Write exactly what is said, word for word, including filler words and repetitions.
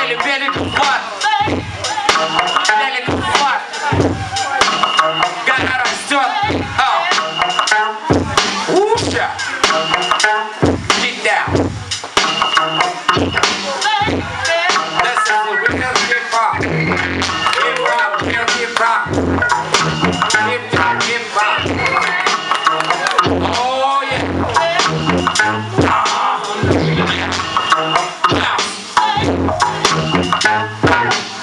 Belly, belly, what? Belly, what? Got how to stop. Oh. Whoosha. Get down. That's it for real hip hop. Hip hop, real hip hop. Hip hop, hip hop. Oh yeah. Ah.